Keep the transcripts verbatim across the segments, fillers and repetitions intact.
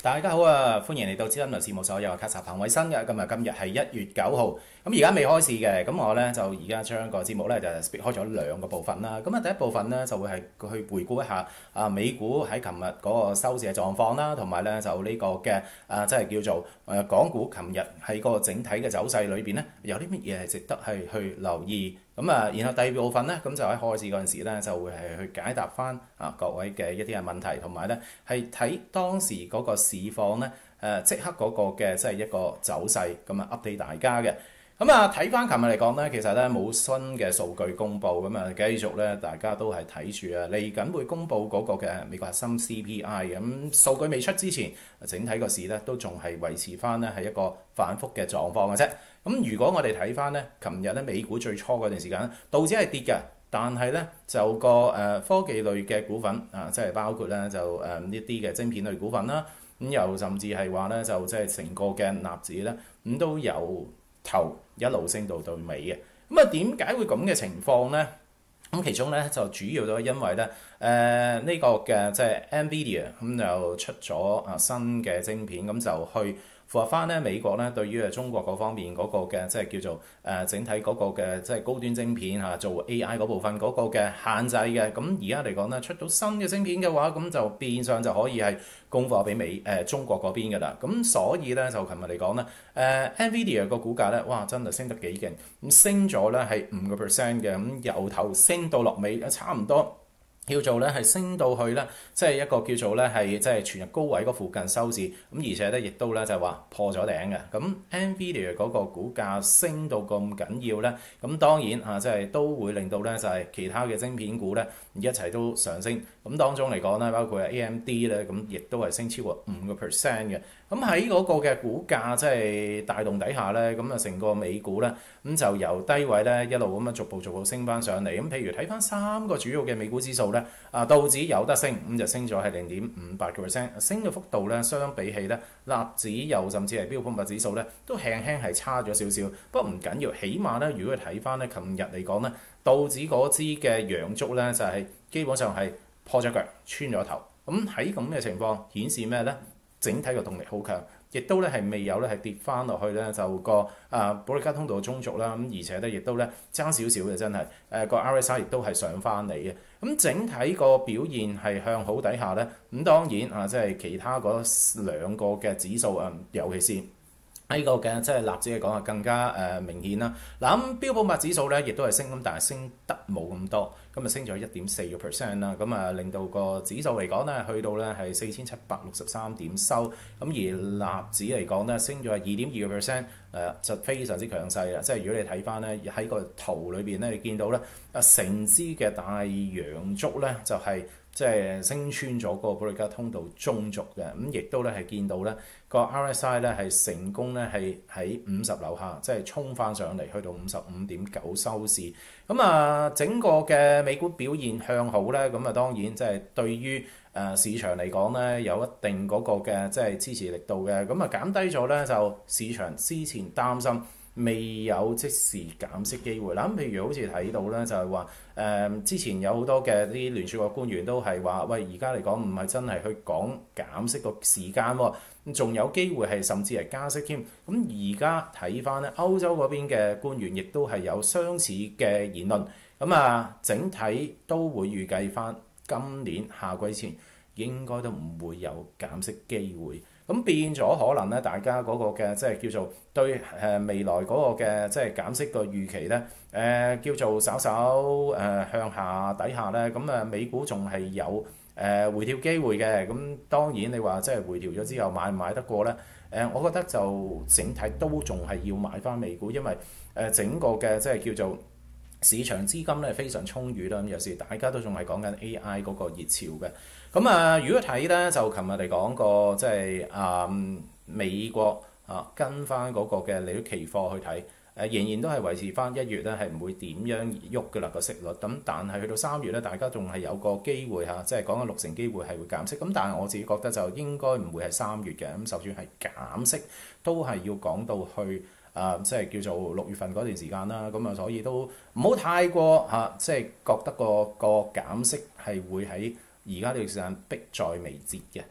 大家好啊！歡迎嚟到資深律事務所，有卡薩彭偉新嘅。今日今日係一月九號，咁而家未開市嘅，咁我咧就而家將個節目咧就 split 開咗兩個部分啦。咁啊第一部分咧就會係去回顧一下啊美股喺琴日嗰個收市嘅狀況啦，同埋咧就呢個嘅啊即係叫做誒港股琴日喺個整體嘅走勢裏邊咧有啲乜嘢係值得係去留意。咁啊，然後第二部分咧，咁就喺開市嗰陣時咧，就會係去解答翻啊各位嘅一啲嘅問題，同埋咧係睇當時嗰個市況咧，誒即刻嗰個嘅即係一個走勢，咁啊 update 大家嘅。咁啊睇翻琴日嚟講咧，其實咧冇新嘅數據公布，咁啊繼續咧大家都係睇住啊，嚟緊會公布嗰個嘅美國核心 C P I，咁數據未出之前，整體個市咧都仲係維持翻咧係一個反覆嘅狀況嘅啫。咁如果我哋睇翻咧，琴日咧美股最初嗰段時間，道指係跌嘅，但係咧就個誒、呃、科技類嘅股份啊，即係包括咧就誒呢啲嘅晶片類股份啦，咁又甚至係話咧就即係成個嘅納指咧，咁都由頭一路升到到尾嘅。咁啊點解會咁嘅情況咧？咁其中咧就主要都係因為咧誒呢、呃這個嘅即係 Nvidia 咁就出咗啊新嘅晶片，咁就去符合翻咧美國咧對於誒中國嗰方面嗰個嘅即係叫做誒、呃、整體嗰個嘅即係高端晶片嚇做 A I 嗰部分嗰個嘅限制嘅。咁而家嚟講咧出到新嘅晶片嘅話，咁就變相就可以係供貨俾美誒、呃、中國嗰邊㗎啦。咁所以咧就琴日嚟講咧誒 Nvidia 個股價咧，哇真係升得幾勁，咁升咗咧係五個 percent 嘅，咁由頭升到落尾，差唔多。叫做咧係升到去咧，即係一個叫做咧係即係全日高位嗰附近收市，咁而且咧亦都咧就係話破咗頂嘅。咁 Nvidia 嗰個股價升到咁緊要咧，咁當然啊即係都會令到咧就係其他嘅晶片股咧一齊都上升。咁當中嚟講咧，包括係 A M D 咧，咁亦都係升超過五個 percent 嘅。咁喺嗰個嘅股價即係帶動底下咧，咁啊成個美股咧咁就由低位咧一路咁樣逐步逐步升翻上嚟。咁譬如睇翻三個主要嘅美股指數咧。啊，道指有得升，咁就升咗係零點五八個 percent，升嘅幅度咧，相比起咧納指又甚至係標普五百指數咧，都輕輕係差咗少少。不過唔緊要，起碼咧，如果睇翻咧，琴日嚟講咧，道指嗰支嘅陽燭咧，就係、是、基本上係破咗腳，穿咗頭。咁喺咁嘅情況顯示咩咧？整體嘅動力好強，亦都咧係未有咧係跌翻落去咧，就個啊保歷加通道嘅中軸啦，咁而且咧亦都咧爭少少嘅，真係誒個 R S I 亦都係上翻嚟嘅。咁整體個表現係向好底下咧，咁當然啊即係其他嗰兩個嘅指數啊，尤其是呢個嘅即係納指嚟講啊，更加誒、呃、明顯啦。嗱咁標普五百指數咧，亦都係升咁，但係升得冇咁多，咁啊升咗一點四個 percent 啦。咁啊令到個指數嚟講咧，去到咧係四千七百六十三點收。咁而納指嚟講咧，升咗係二點二個 percent，誒就非常之強勢啦。即係如果你睇翻咧喺個圖裏邊咧，你見到咧啊成支嘅大陽燭咧就係、是。即係升穿咗嗰個保歷加通道中軸嘅，咁亦都咧係見到咧個 R S I 咧係成功咧係喺五十樓下，即係衝翻上嚟去到五十五點九收市。咁啊，整個嘅美股表現向好咧，咁啊當然即係對於誒市場嚟講咧有一定嗰個嘅即係支持力度嘅，咁啊減低咗咧就市場之前擔心未有即時減息機會啦。咁譬如好似睇到咧，就係話誒之前有好多嘅啲聯儲局官員都係話，喂，而家嚟講唔係真係去講減息個時間喎，仲有機會係甚至係加息添。咁而家睇翻咧，歐洲嗰邊嘅官員亦都係有相似嘅言論。咁啊，整體都會預計翻今年夏季前應該都唔會有減息機會。咁變咗可能咧，大家嗰個嘅即係叫做對誒未來嗰個嘅即係減息個預期咧，誒、呃、叫做稍稍誒、呃、向下底下咧，咁誒美股仲係有誒、呃、回調機會嘅。咁當然你話即係回調咗之後買唔買得過咧？誒、呃，我覺得就整體都仲係要買翻美股，因為誒整個嘅即係叫做市場資金咧非常充裕啦。咁有時大家都仲係講緊 A I 嗰個熱潮嘅。咁啊，如果睇咧，就琴日嚟講個即係啊美國啊跟翻嗰個嘅利率期貨去睇，誒、啊、仍然都係維持翻一月咧係唔會點樣喐嘅啦個息率。咁但係去到三月咧，大家仲係有個機會嚇，即係講緊六成機會係會減息。咁但係我自己覺得就應該唔會係三月嘅。咁就算係減息，都係要講到去啊，即係叫做六月份嗰段時間啦。咁啊，所以都唔好太過嚇、啊，即係覺得個個減息係會喺而家呢段時間迫在眉睫嘅。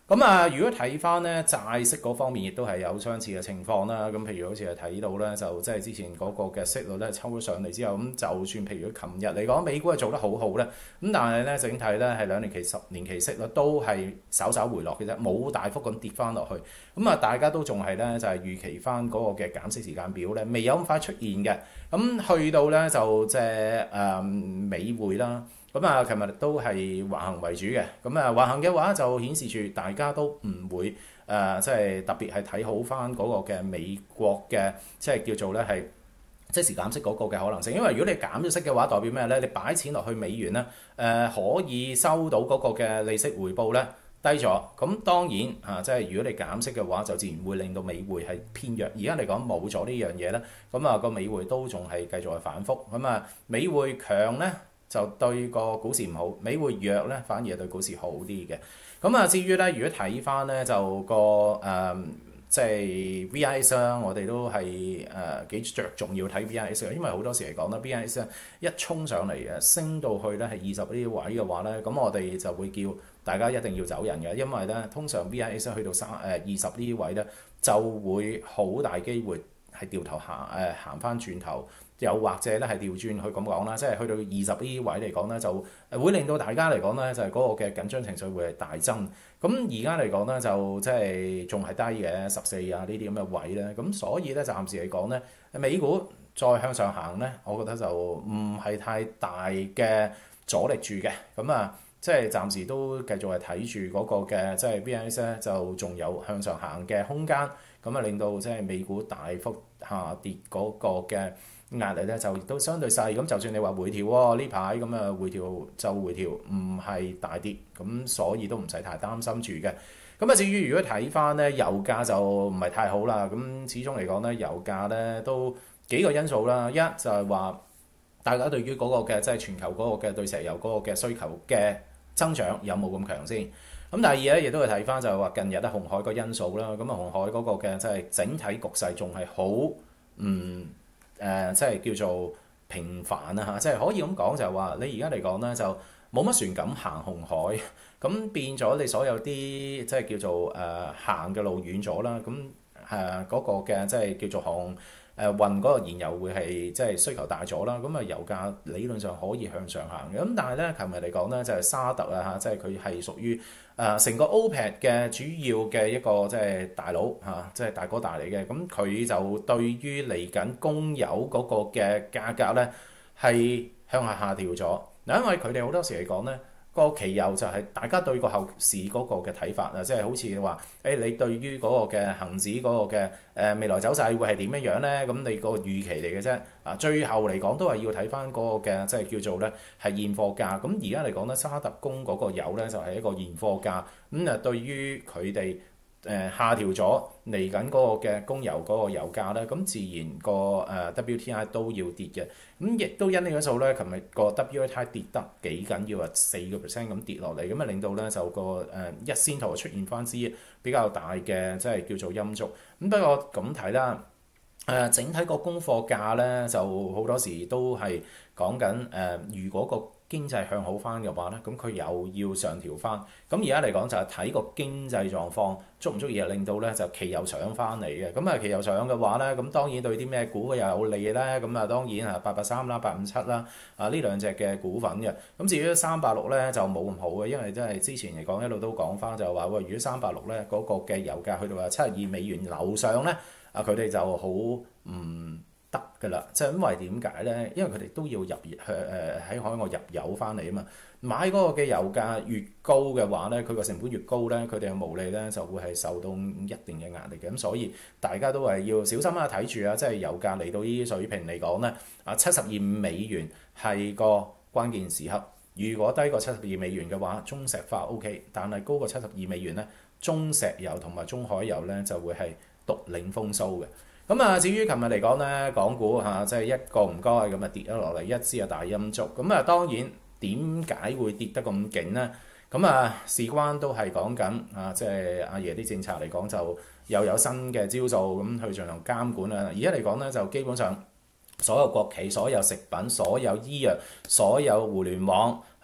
咁啊，如果睇翻咧債息嗰方面，亦都係有相似嘅情況啦。咁譬如好似係睇到咧，就即係之前嗰個嘅息率咧抽咗上嚟之後，咁就算譬如琴日嚟講，美股係做得好好咧，咁但係咧整體咧係兩年期、十年期息率都係稍稍回落嘅啫，冇大幅咁跌翻落去。咁啊，大家都仲係咧就係預期翻嗰個嘅減息時間表咧，未有咁快出現嘅。咁去到咧就即係誒美匯啦。咁啊，琴日都係橫行為主嘅，咁啊橫行嘅話就顯示住大家都唔會誒、呃，即係特別係睇好翻嗰個嘅美國嘅，即係叫做咧係即時減息嗰個嘅可能性。因為如果你減咗息嘅話，代表咩咧？你擺錢落去美元咧，誒、呃、可以收到嗰個嘅利息回報咧低咗。咁當然嚇、啊，即係如果你減息嘅話，就自然會令到美匯係偏弱。而家嚟講冇咗呢樣嘢咧，咁啊個美匯都仲係繼續係反覆。咁啊美匯強咧，就對個股市唔好，美匯弱咧反而係對股市好啲嘅。咁啊，至於咧，如果睇翻咧就個誒、呃，即係 V I X 啦，我哋都係誒幾着重要睇 V I X 嘅，因為好多時嚟講咧 V I X 一衝上嚟嘅，升到去咧係二十呢啲位嘅話咧，咁我哋就會叫大家一定要走人嘅，因為咧通常 V I X 去到三誒二十呢啲位咧，就會好大機會係掉頭行誒行翻轉頭。又或者咧係調轉去咁講啦，即係去到二十呢位嚟講咧，就會令到大家嚟講咧，就係嗰個嘅緊張情緒會係大增。咁而家嚟講咧，就即係仲係低嘅十四啊呢啲咁嘅位咧。咁所以咧，暫時嚟講咧，美股再向上行咧，我覺得就唔係太大嘅阻力住嘅。咁啊，即係暫時都繼續係睇住嗰個嘅即係 V I X 咧，就仲有向上行嘅空間。咁啊，令到即係美股大幅下跌嗰個嘅壓力咧就亦都相對細，咁就算你話回調喎呢排咁啊回調就回調，唔係大跌，咁所以都唔使太擔心住嘅。咁啊至於如果睇翻咧油價就唔係太好啦，咁始終嚟講咧油價咧都幾個因素啦，一就係話大家對於嗰個嘅即係全球嗰個嘅對石油嗰個嘅需求嘅增長有冇咁強先。咁第二咧亦都係睇翻就係話近日咧紅海個因素啦，咁啊紅海嗰個嘅即係整體局勢仲係好唔〜嗯誒、呃、即係叫做平凡啊嚇，即係可以咁講就係話你而家嚟講咧就冇乜船敢行紅海，咁變咗你所有啲即係叫做誒、呃、行嘅路遠咗啦，咁誒嗰個嘅即係叫做航誒、呃、運嗰個燃油會係即係需求大咗啦，咁啊油價理論上可以向上行嘅，咁但係咧琴日嚟講咧就係、是、沙特啊嚇，即係佢係屬於誒成個 OPEC 嘅主要嘅一個即係大佬嚇，即係大哥大嚟嘅。咁佢就對於嚟緊供油嗰個嘅價格咧係向下下調咗。嗱，因為佢哋好多時嚟講咧，個期油就係大家對個後市嗰個嘅睇法啊，即係好似話誒你對於嗰個嘅恆指嗰個嘅誒未來走勢會係點樣樣咧？咁你個預期嚟嘅啫。啊，最後嚟講都係要睇翻嗰個嘅即係叫做咧係現貨價。咁而家嚟講咧，沙特供嗰個油咧就係一個現貨價。咁啊，對於佢哋誒下調咗嚟緊嗰個嘅供油嗰個油價咧，咁自然個誒 W T I 都要跌嘅。咁亦都因呢個數咧，琴日個 W T I 跌得幾緊要啊，四個 percent 咁跌落嚟，咁啊令到咧就個誒一線圖出現翻支比較大嘅即係叫做陰燭。咁不過咁睇啦。誒、呃、整體個供貨價咧，就好多時都係講緊誒，如果個經濟向好翻嘅話咧，咁佢又要上調翻。咁而家嚟講就係睇個經濟狀況足唔足以令到咧就期油上翻嚟嘅。咁啊期油上嘅話咧，咁當然對啲咩股又有利咧？咁啊當然啊八八三啦、八五七啦啊呢兩隻嘅股份嘅。咁至於三八六咧就冇咁好嘅，因為真係之前嚟講一路都講翻就話喂，如果三八六咧嗰個嘅油價去到啊七十二美元樓上咧。啊！佢哋就好唔得㗎啦，即係因為點解咧？因為佢哋都要入誒誒喺海外入油翻嚟啊嘛。買嗰個嘅油價越高嘅話咧，佢個成本越高咧，佢哋嘅毛利咧就會係受到一定嘅壓力嘅。咁所以大家都係要小心啊，睇住啊，即係油價嚟到呢啲水平嚟講咧，啊七十二美元係個關鍵時刻。如果低過七十二美元嘅話，中石化 OK， 但係高過七十二美元咧，中石油同埋中海油咧就會係獨領風騷嘅。咁啊，至於琴日嚟講咧，港股嚇即係一個唔該咁啊跌咗落嚟，一支啊大陰燭。咁啊，當然點解會跌得咁勁咧？咁啊，事關都係講緊啊，即係阿爺啲政策嚟講，就又有新嘅招數咁去進行監管啊。而家嚟講咧，就基本上所有國企、所有食品、所有醫藥、所有互聯網嚇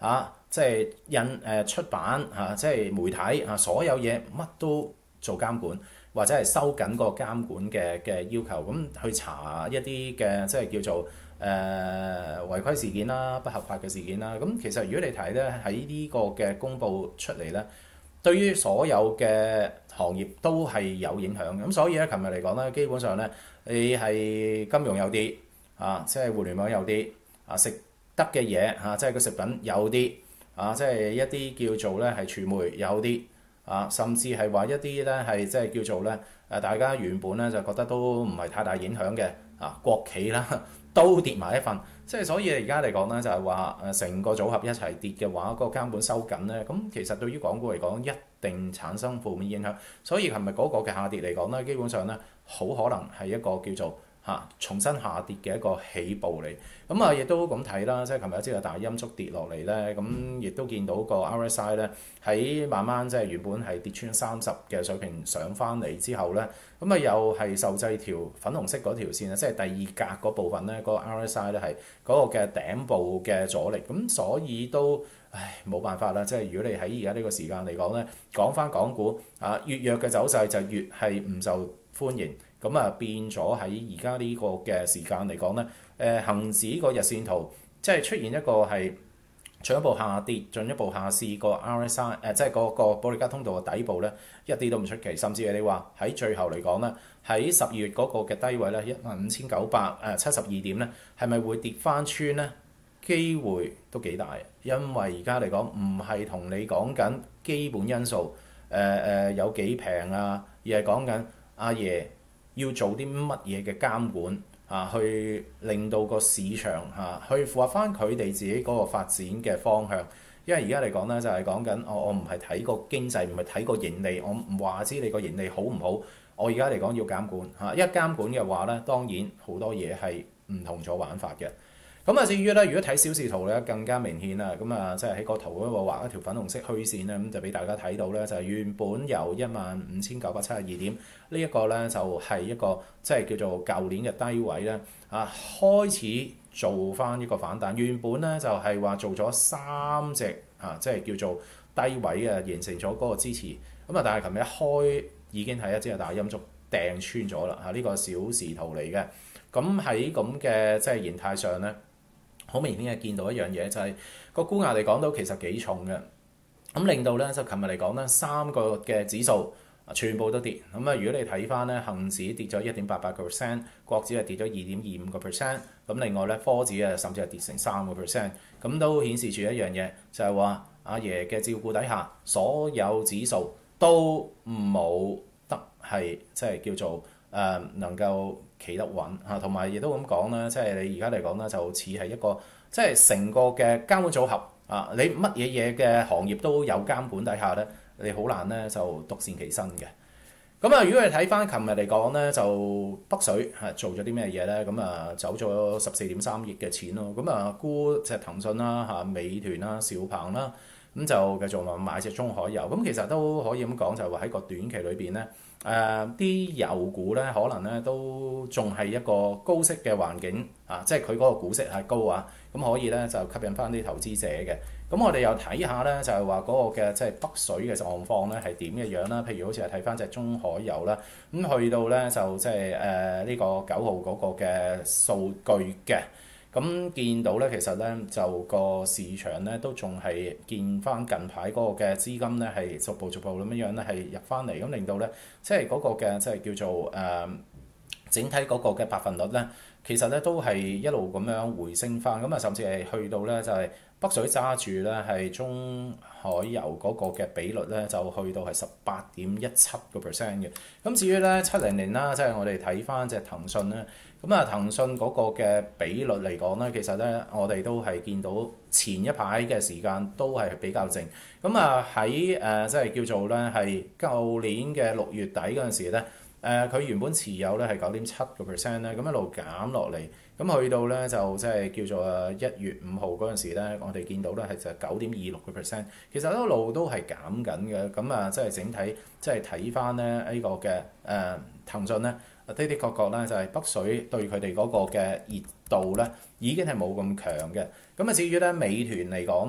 即係印誒、呃、出版嚇、啊，即係媒體嚇、啊，所有嘢乜都做監管，或者係收緊個監管嘅嘅要求，咁去查一啲嘅即係叫做誒、呃、違規事件啦、不合法嘅事件啦。咁其實如果你睇咧喺呢個嘅公佈出嚟咧，對於所有嘅行業都係有影響。咁所以咧，琴日嚟講咧，基本上咧，你係金融有啲啊，即係互聯網有啲啊，食得嘅嘢嚇，即係個食品有啲啊，即係一啲叫做咧係傳媒有啲啊，甚至係話一啲咧係即係叫做咧誒，大家原本咧就覺得都唔係太大影響嘅啊，國企啦都跌埋一份，即係所以而家嚟講咧就係話誒成個組合一齊跌嘅話，嗰個監管收緊咧，咁其實對於港股嚟講一定產生負面影響。所以琴日嗰個嘅下跌嚟講咧，基本上咧好可能係一個叫做嚇、啊、重新下跌嘅一個起步嚟。咁啊，亦都咁睇啦，即係琴日一支個大陰燭跌落嚟咧，咁亦都見到個 R S I 咧喺慢慢即係原本係跌穿三十嘅水平上翻嚟之後咧，咁啊又係受制條粉紅色嗰條線啊，即係第二格嗰部分咧，嗰、那個 R S I 咧係嗰個嘅頂部嘅阻力，咁所以都唉冇辦法啦。即係如果你喺而家呢個時間嚟講咧，講翻港股啊，越弱嘅走勢就越係唔受歡迎。咁啊變咗喺而家呢個嘅時間嚟講咧，誒恆指個日線圖即係出現一個係進一步下跌、進一步下試個 R S I 誒、呃，即係嗰個保利加通道嘅底部咧，一啲都唔出奇。甚至係你話喺最後嚟講咧，喺十二月嗰個嘅低位咧，一萬五千九百誒七十二點咧，係咪會跌翻穿咧？機會都幾大，因為而家嚟講唔係同你講緊基本因素，誒、呃、誒、呃、有幾平啊，而係講緊阿爺要做啲乜嘢嘅監管啊，去令到個市場嚇、啊、去符合翻佢哋自己嗰個發展嘅方向。因為而家嚟講咧，就係講緊我我唔係睇個經濟，唔係睇個盈利，我唔話知你個盈利好唔好。我而家嚟講要監管嚇，一監管嘅話咧，當然好多嘢係唔同咗玩法嘅。咁啊，至於咧，如果睇小視圖咧，更加明顯啦。咁啊，即係喺個圖嗰度畫一條粉紅色虛線咧，咁就俾大家睇到咧，就係原本由一萬五千九百七十二點呢一個咧，就係一個即係叫做舊年嘅低位咧，啊開始做翻一個反彈。原本咧就係話做咗三隻啊，即係叫做低位啊，形成咗嗰個支持。咁啊，但係琴日一開已經係一支大陰燭掟穿咗啦。嚇，呢個小視圖嚟嘅。咁喺咁嘅即係形態上咧，好明顯係見到一樣嘢，就係、是、個沽壓嚟講都其實幾重嘅，咁令到咧就琴日嚟講咧三個嘅指數全部都跌，咁啊如果你睇翻咧恆指跌咗一點八八個 percent， 國指係跌咗二點二五個 percent， 咁另外咧科指啊甚至係跌成三個 percent， 咁都顯示住一樣嘢，就係話阿爺嘅照顧底下，所有指數都冇得係即係叫做誒、呃、能夠企得穩嚇，同埋亦都咁講啦，即係你而家嚟講咧，就似係一個即係成個嘅監管組合啊！你乜嘢嘢嘅行業都有監管底下咧，你好難咧就獨善其身嘅。咁啊，如果你睇翻琴日嚟講咧，就北水係做咗啲咩嘢咧？咁啊，走咗十四點三億嘅錢咯。咁啊，沽隻騰訊啦、嚇美團啦、兆鵬啦，咁就繼續話買隻中海油。咁其實都可以咁講，就係話喺個短期裏邊咧。誒啲、呃、油股咧，可能咧都仲係一個高息嘅環境啊，即係佢嗰個股息係高啊，咁可以咧就吸引翻啲投資者嘅。咁我哋又睇下咧，就係話嗰個嘅即係北水嘅狀況咧係點嘅樣啦。譬如好似係睇翻隻中海油啦，咁去到咧就即係誒呢個九號嗰個嘅數據嘅。咁見到咧，其實咧就個市場咧都仲係見翻近排嗰個嘅資金咧係逐步逐步咁樣樣咧係入翻嚟，咁令到咧即係嗰個嘅即係叫做誒、呃、整體嗰個嘅百分率咧，其實咧都係一路咁樣回升翻，咁啊甚至係去到咧就係、是、北水揸住咧係中海油嗰個嘅比率咧就去到係十八點一七個 percent 嘅。咁至於咧七零零啦，即係我哋睇翻隻騰訊咧。咁啊，騰訊嗰個嘅比率嚟講咧，其實咧我哋都係見到前一排嘅時間都係比較靜。咁啊喺誒即係叫做咧係舊年嘅六月底嗰陣時咧，誒、呃、佢原本持有咧係九點七個 percent 咧，咁一路減落嚟，咁去到咧就即係叫做一月五號嗰陣時咧，我哋見到咧係就九點二六個 percent，其實一路都係減緊嘅。咁啊，即係整體即係睇翻咧呢個嘅誒騰訊咧。的的確確咧，就係北水對佢哋嗰個嘅熱度咧，已經係冇咁強嘅。咁啊，至於咧美團嚟講咧，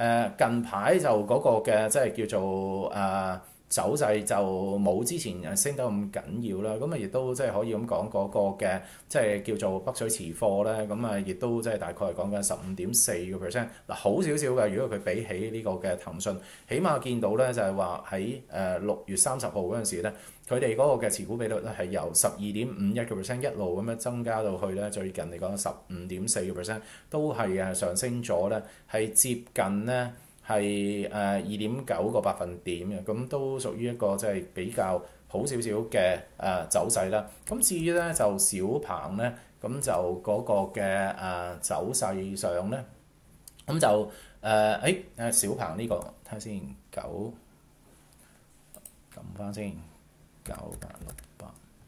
誒近排就嗰個嘅即係叫做誒、呃走勢就冇之前誒升得咁緊要啦，咁啊亦都即係可以咁講嗰個嘅即係叫做北水持貨咧，咁啊亦都即係大概係講緊十五點四個 percent 嗱，好少少嘅。如果佢比起呢個嘅騰訊，起碼見到咧就係話喺誒六月三十號嗰陣時咧，佢哋嗰個嘅持股比率咧係由十二點五一個 percent 一路咁樣增加到去咧，最近嚟講十五點四個 percent 都係誒上升咗咧，係接近咧。係誒二點九個百分點嘅，咁都屬於一個即係比較好少少嘅誒走勢啦。咁至於咧就小鵬咧，咁就嗰個嘅誒、呃、走勢上咧，咁就誒誒誒小鵬呢、這個睇下先，九撳翻先，九八六八。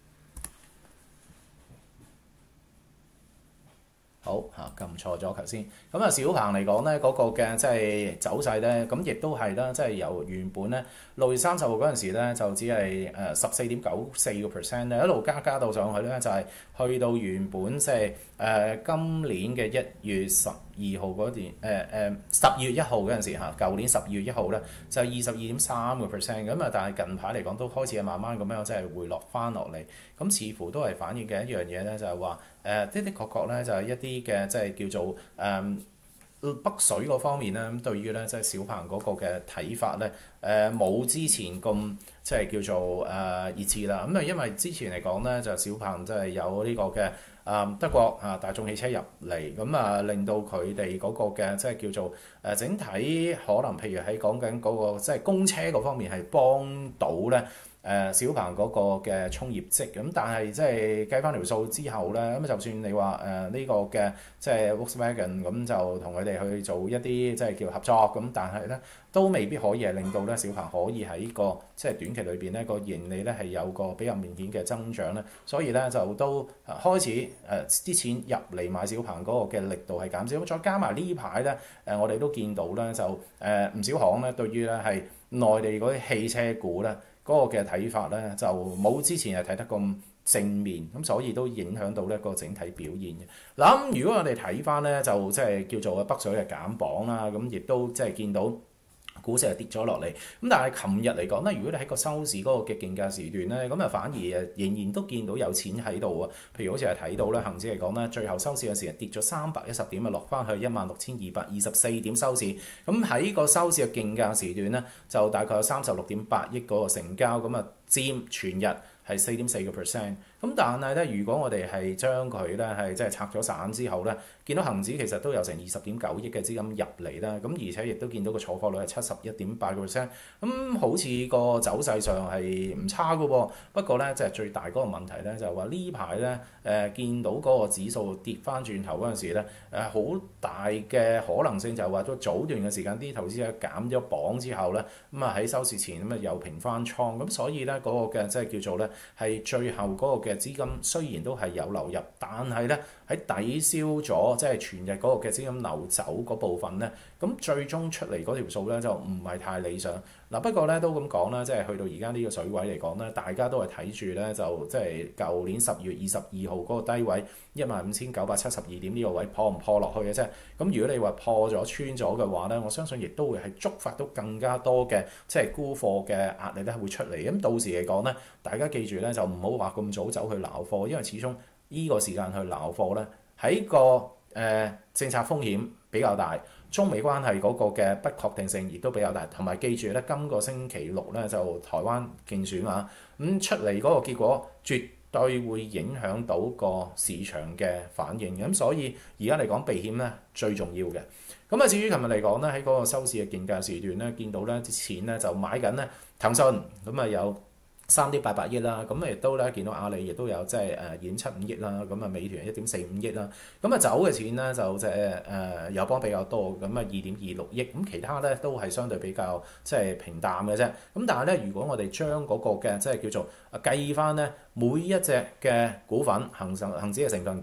好嚇，撳錯咗頭先。咁啊，小鵬嚟講咧，嗰、那個嘅即係走勢咧，咁亦都係啦，即係由原本咧六月三十號嗰陣時咧，就只係誒十四點九四個 percent 咧，一路加加到上去咧，就係、是、去到原本即係誒今年嘅一月十二號嗰段，誒誒十二月一號嗰陣時嚇，舊年十二月一號咧就係二十二點三個 percent 咁啊，但係近排嚟講都開始係慢慢咁樣即係回落翻落嚟，咁似乎都係反映嘅一樣嘢咧，就係話誒的的確確咧就係一啲嘅即係叫做誒、嗯、北水嗰方面咧，咁對於咧即係小鵬嗰個嘅睇法咧，誒、呃、冇之前咁即係叫做誒、呃、熱切啦，咁啊因為之前嚟講咧就小鵬即係有呢個嘅。啊，德國啊，大眾汽車入嚟，咁啊令到佢哋嗰個嘅即係叫做誒、啊、整體可能，譬如喺講緊嗰個即係公車嗰方面係幫到咧。誒、呃、小鵬嗰個嘅衝業績咁，但係即係計翻條數之後咧，咁就算你話誒呢個嘅即係 Volkswagen 咁就同佢哋去做一啲即係叫合作咁，但係咧都未必可以係令到咧小鵬可以喺個即係短期裏邊咧個盈利咧係有個比較明顯嘅增長咧，所以咧就都開始誒啲、呃、錢入嚟買小鵬嗰個嘅力度係減少，再加埋呢排咧誒我哋都見到咧就誒唔、呃、少行咧對於咧係內地嗰啲汽車股咧。嗰個嘅睇法咧就冇之前係睇得咁正面，咁所以都影響到呢個整體表現嘅。嗱咁如果我哋睇翻咧，就即係叫做北水嘅減磅啦，咁亦都即係見到股市係跌咗落嚟。咁但係琴日嚟講咧，如果你喺個收市嗰個嘅競價時段咧，咁啊反而誒仍然都見到有錢喺度啊。譬如好似係睇到咧，恆指嚟講咧，最後收市嘅時候跌咗三百一十點啊，落翻去一萬六千二百二十四點收市。咁喺個收市嘅競價時段咧，就大概有三十六點八億嗰個成交，咁啊佔全日係四點四個 percent。咁但係咧，如果我哋係將佢咧係即係拆咗散之後咧，見到恒指其實都有成二十點九億嘅資金入嚟啦。咁而且亦都見到個坐貨率係七十一點八個 percent。咁好似個走勢上係唔差嘅喎。不過咧，即係最大嗰個問題咧，就係話呢排咧誒見到嗰個指數跌翻轉頭嗰陣時咧，誒好大嘅可能性就係話都早段嘅時間啲投資者減咗磅之後咧，咁啊喺收市前咁啊又平翻倉。咁所以咧嗰個嘅即係叫做咧係最後嗰個嘅資金雖然都係有流入，但係咧喺抵消咗即係全日嗰個嘅資金流走嗰部分咧，咁最終出嚟嗰條數咧就唔係太理想。嗱不過咧都咁講啦，即係去到而家呢個水位嚟講咧，大家都係睇住咧就即係舊年十月二十二號嗰個低位一萬五千九百七十二點呢個位破唔破落去嘅啫。咁如果你話破咗穿咗嘅話咧，我相信亦都會係觸發到更加多嘅即係沽貨嘅壓力咧會出嚟。咁到時嚟講咧，大家記住咧就唔好話咁早走去撈貨，因為始終呢個時間去撈貨咧喺個誒、呃、政策風險比較大。中美關係嗰個嘅不確定性亦都比較大，同埋記住咧，今個星期六咧就台灣競選啊，咁出嚟嗰個結果絕對會影響到個市場嘅反應，咁所以而家嚟講避險咧最重要嘅。咁啊至於琴日嚟講咧，喺嗰個收市嘅競價時段咧，見到咧啲錢咧就買緊咧騰訊，咁啊有三點八八億啦，咁亦都咧見到阿里亦都有即係誒二點七五億啦，咁啊美團一點四五億啦，咁啊走嘅錢咧就即係誒友邦比較多，咁啊二點二六億，咁其他咧都係相對比較即係平淡嘅啫。咁但係咧，如果我哋將嗰個嘅即係叫做計翻咧每一隻嘅股份恒生恆指嘅成分股，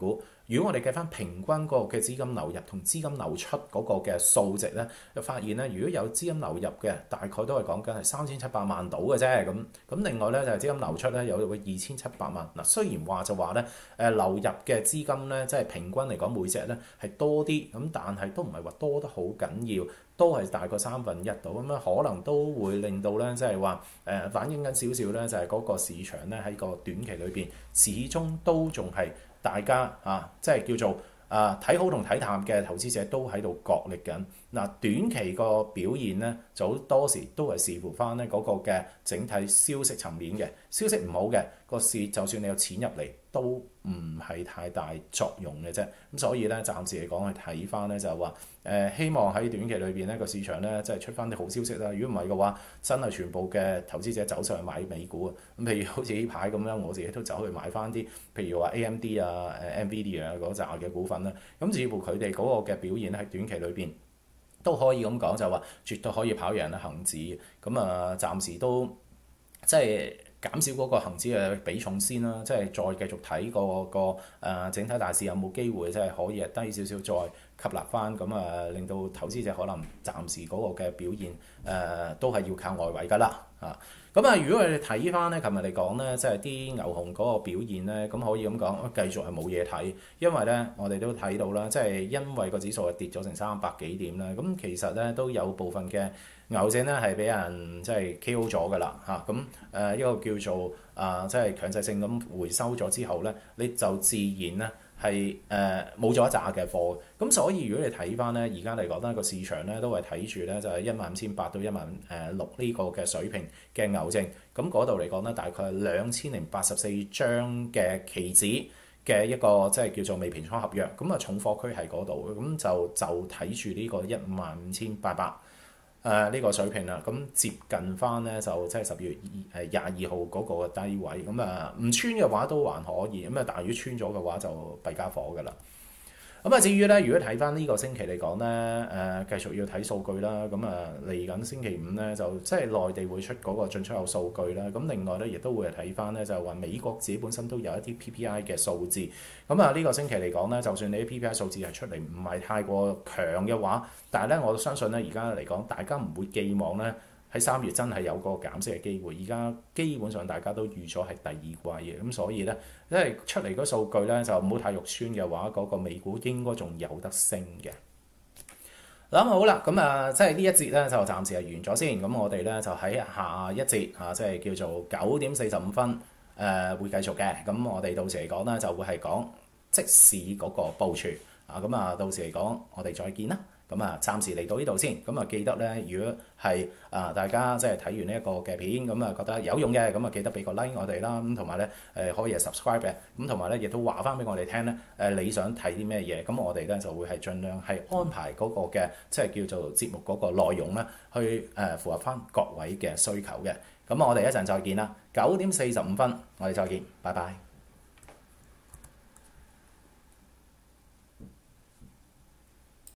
如果我哋計翻平均嗰個嘅資金流入同資金流出嗰個嘅數值咧，就發現咧，如果有資金流入嘅，大概都係講緊係三千七百萬到嘅啫。咁咁另外咧就係資金流出咧有個二千七百萬。嗱，雖然話就話咧誒流入嘅資金咧，即係平均嚟講每隻咧係多啲，咁但係都唔係話多得好緊要。都係大概三分一度咁樣，可能都會令到咧，即係話誒反映緊少少咧，就係嗰個市場咧喺個短期裏邊，始終都仲係大家啊，即係叫做啊睇好同睇淡嘅投資者都喺度角力緊。嗱，短期個表現咧，就好多時都係視乎翻咧嗰個嘅整體消息層面嘅，消息唔好嘅個市，就算你有錢入嚟都唔係太大作用嘅啫。咁所以咧，暫時嚟講去睇翻咧就係話誒，希望喺短期裏邊咧個市場咧即係出翻啲好消息啦。如果唔係嘅話，真係全部嘅投資者走上去買美股啊。咁譬如好似呢排咁樣，我自己都走去買翻啲，譬如話 A M D 啊、誒 Nvidia 啊嗰扎嘅股份啦。咁似乎佢哋嗰個嘅表現喺短期裏邊，都可以咁講，就話絕對可以跑贏啦恆指。咁啊，暫時都即係減少嗰個恆指嘅比重先啦，即係再繼續睇個個誒整體大市有冇機會即係可以低少少再吸納翻，咁啊令到投資者可能暫時嗰個嘅表現誒、呃、都係要靠外圍㗎啦嚇。咁啊，如果我哋睇翻咧，琴日嚟講咧，即係啲牛熊嗰個表現咧，咁可以咁講，繼續係冇嘢睇，因為咧我哋都睇到啦，即係因為個指數係跌咗成三百幾點啦，咁其實咧都有部分嘅牛證咧係俾人即係 K O 咗㗎啦嚇，咁誒一個叫做啊即係強制性咁回收咗之後咧，你就自然咧係誒冇咗一紮嘅貨，咁所以如果你睇翻咧，而家嚟講咧個市場咧都係睇住咧就係一萬五千八到一萬誒六呢個嘅水平嘅牛證，咁嗰度嚟講咧大概係兩千零八十四張嘅期指嘅一個即係叫做未平倉合約，咁啊重貨區喺嗰度，咁就就睇住呢個一萬五千八百。誒呢、呃這個水平啦，咁接近翻咧就即係十月誒廿二號嗰個低位，咁啊唔穿嘅話都還可以，咁啊但係如果穿咗嘅話就弊家伙㗎啦。咁啊至於咧，如果睇翻呢個星期嚟講咧，誒、呃、繼續要睇數據啦，咁啊嚟緊星期五咧就即係內地會出嗰個進出口數據啦，咁另外咧亦都會係睇翻咧就係話美國自己本身都有一啲 P P I 嘅數字，咁啊呢個星期嚟講咧，就算你啲 P P I 數字係出嚟唔係太過強嘅話，但係咧我相信咧而家嚟講，大家唔會寄望咧喺三月真係有個減息嘅機會，而家基本上大家都預咗係第二季嘅，咁所以咧，因為出嚟嗰數據咧就唔好太肉酸嘅話，嗰、那個美股應該仲有得升嘅。咁好啦，咁啊即係呢一節咧就暫時係完咗先，咁我哋咧就喺下一節啊，即係叫做九點四十五分誒、呃、會繼續嘅，咁我哋到時嚟講咧就會係講即市嗰個部署啊，咁啊到時嚟講我哋再見啦。咁啊，暫時嚟到呢度先。咁啊，記得咧，如果係啊大家即係睇完呢一個嘅片，咁啊覺得有用嘅，咁啊記得俾個 like 我哋啦。咁同埋咧誒可以係 subscribe 嘅。咁同埋咧亦都話翻俾我哋聽咧誒你想睇啲咩嘢，咁我哋咧就會係盡量係安排嗰個嘅即係叫做節目嗰個內容咧，去誒符合翻各位嘅需求嘅。咁我哋一陣再見啦，九點四十五分，我哋再見，拜拜。